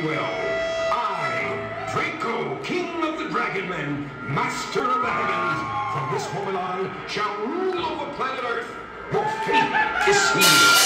well. I, Draco, King of the Dragon Men, Master of the Heavens, from this moment on shall rule over planet Earth. Your fate is sealed.